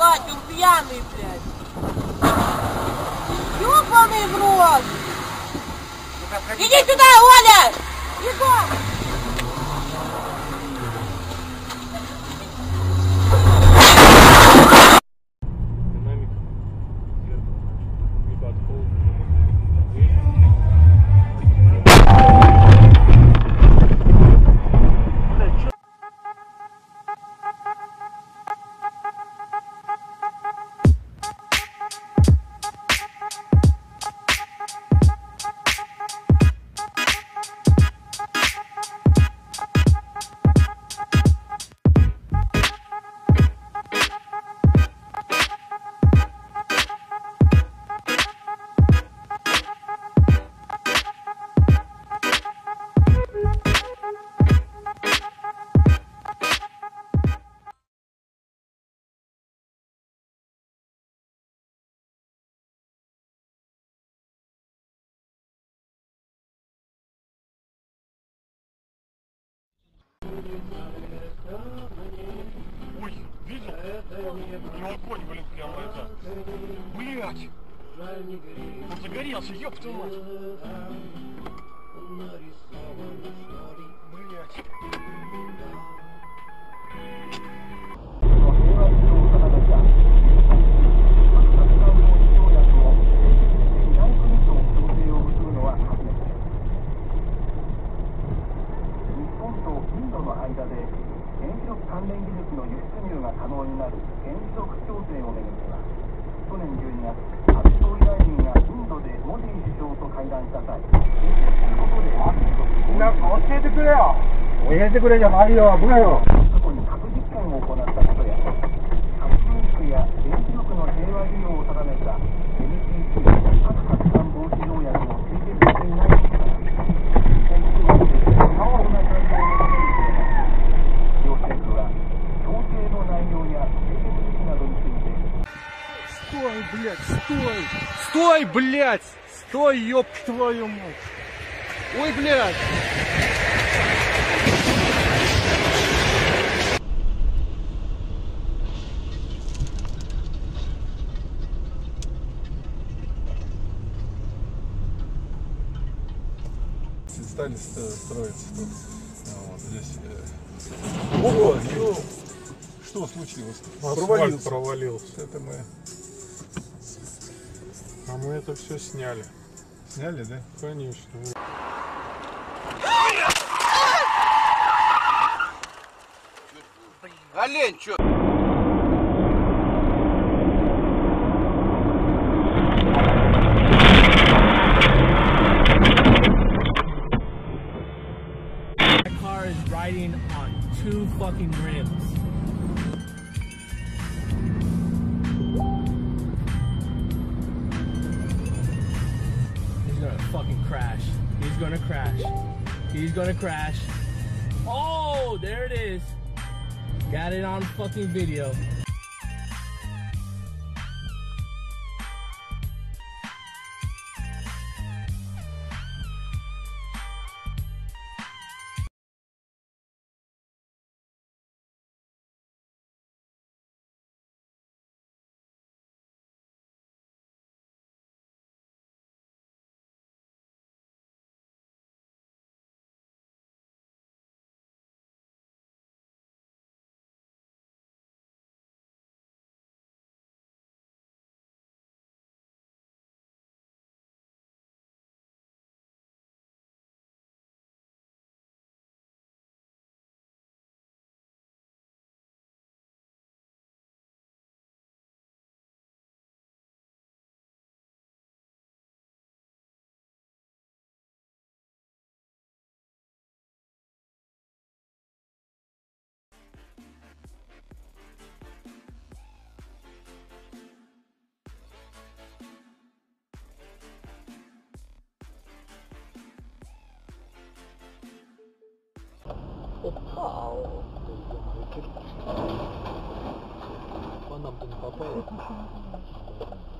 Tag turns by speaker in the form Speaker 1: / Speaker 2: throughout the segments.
Speaker 1: ебать, он пьяный, блядь. Ёбаный в рот. Иди сюда, Оля! Бегом!
Speaker 2: Ой, видел? У него огонь, блин, прямо это. Блять! Он загорелся, ёб твою мать! Блять!
Speaker 3: 関連技術の輸出入が可能になる原則調整をめぐっては、去年12月、安倍総理大臣がインドでモディ首相と会談した際、建設することで
Speaker 4: なんか教えてくれよ。教えてくれじゃないよ、危ないよ。
Speaker 3: 過去に核実験を行ったことや、核軍縮や原子力の平和利用を定めた NPT 核拡散防止条約を締結していないことから、今国内で多様な対応を求める声が、両政府は協定の内容や締結時期などについて。
Speaker 4: Стой, блядь, стой! Стой, блядь! Стой, ёб твою мать! Ой, блядь!
Speaker 5: Стали строиться тут, вот здесь. Ого, что случилось?
Speaker 2: Асфальт провалился.
Speaker 5: Это мы
Speaker 2: А мы это все сняли.
Speaker 5: сняли, да?
Speaker 2: Конечно.
Speaker 6: Олень, чё?
Speaker 7: My car is riding on 2 fucking rims. He's gonna fucking crash. He's gonna crash. He's gonna crash. Oh, there it is. Got it on fucking video.
Speaker 4: По нам-то не попало.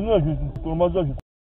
Speaker 2: 热去，多他妈热去。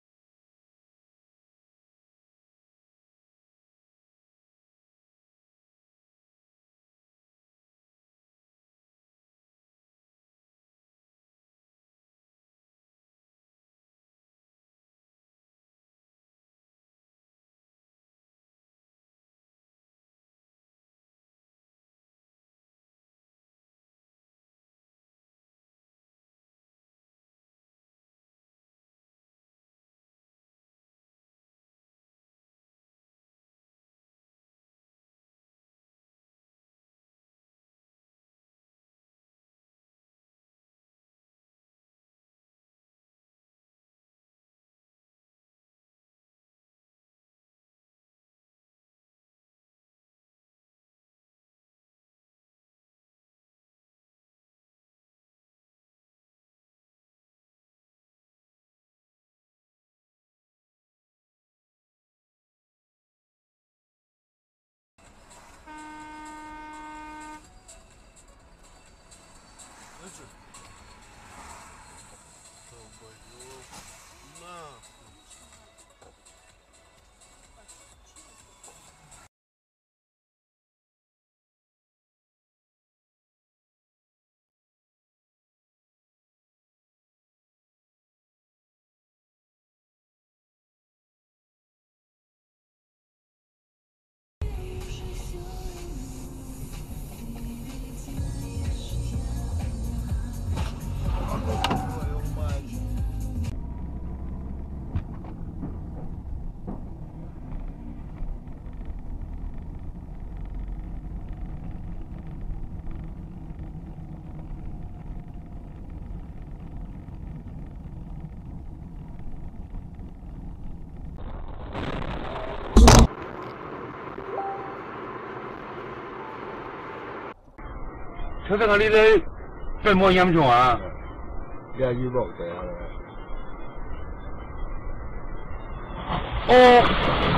Speaker 4: 车这个里的粉末严重啊！
Speaker 5: 连鱼肉这样的。
Speaker 4: 哦，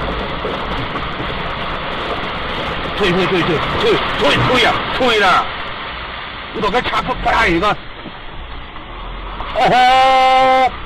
Speaker 4: 退了！我都给查出来一个。哦吼！